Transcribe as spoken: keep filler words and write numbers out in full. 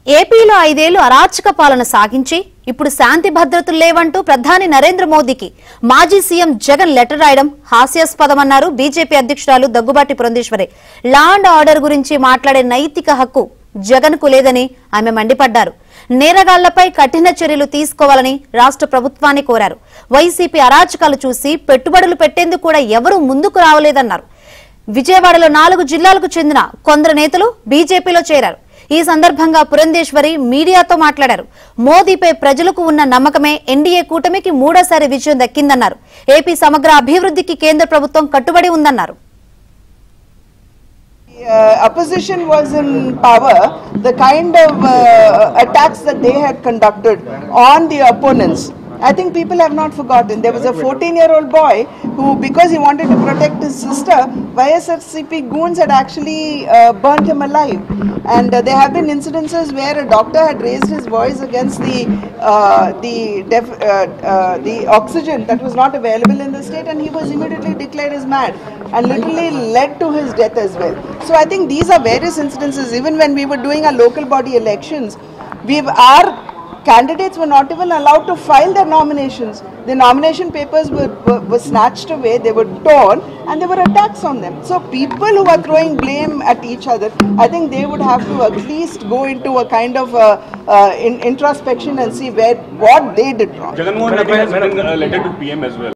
ఏపీలో ఐదేళ్లు అరాచక పాలన సాగించి ఇప్పుడు శాంతి భద్రతలు లేవంటూ ప్రధాని నరేంద్ర మోదీకి మాజీ సీఎం జగన్ లెటర్ రాయడం హాస్యాస్పదమన్నారు బీజేపీ అధ్యక్షురాలు Daggubati Purandeswari. Law and order గురించి మాట్లాడే నైతిక హక్కు జగన్ కు లేదని ఆమె మండిపడ్డారు. నేరగాళ్లపై కఠిన చర్యలు తీసుకోవాలని రాష్ట్ర ప్రభుత్వాన్ని కోరారు. వైసీపీ అరాచకాలు చూసి పెట్టుబడులు పెట్టేందుకు కూడా ఎవరూ ముందుకు రావలేదన్నారు. విజయవాడలో నాలుగు జిల్లాలకు చెందిన కొందరు నేతలు బీజేపీలో చేరారు. ఈ సందర్భంగా పురంధేశ్వరి మీడియాతో మాట్లాడారు. మోదీపై ప్రజలకు ఉన్న నమ్మకమే ఎన్డీఏ కూటమికి మూడోసారి విజయం దక్కిందన్నారు. ఏపీ సమగ్ర అభివృద్ధికి కేంద్ర ప్రభుత్వం కట్టుబడి ఉందన్నారు. Uh, opposition was in power, the kind of uh, attacks that they had conducted on the opponents, I think people have not forgotten. There was a fourteen year old boy who, because he wanted to protect his sister, Y S R C P goons had actually uh, burnt him alive. And uh, there have been incidences where a doctor had raised his voice against the uh, the def, uh, uh, the oxygen that was not available in the state, and he was immediately declared as mad and literally led to his death as well. So I think these are various incidences. Even when we were doing our local body elections, we our candidates were not even allowed to file their nominations. The nomination papers were, were, were snatched away, they were torn, and there were attacks on them. So people who are throwing blame at each other, I think they would have to at least go into a kind of uh, uh, in, introspection and see where what they did wrong. Jagan Mohan Reddy has written a letter to P M as well.